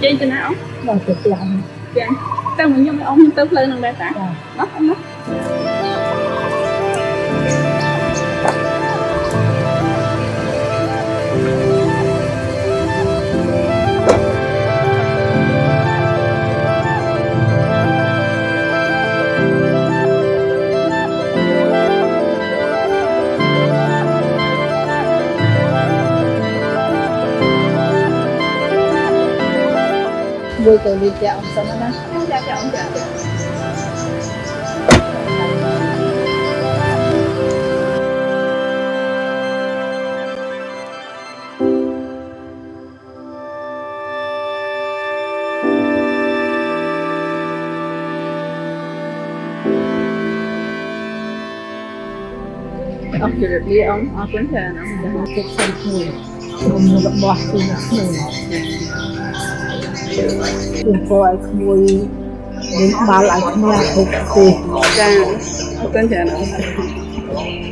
trên trên nào rồi chụp lại dạ tao mình nhung ông tao lên lần đây ta mất ông mất vui từ đi chợ ông xong đó chào chào ông chào ông chịu được đi ông quấn thề nó mình chụp xong người ông gặp bọt thì nó người coi vui đến ba lại nhà thuộc thì ra quấn thề nó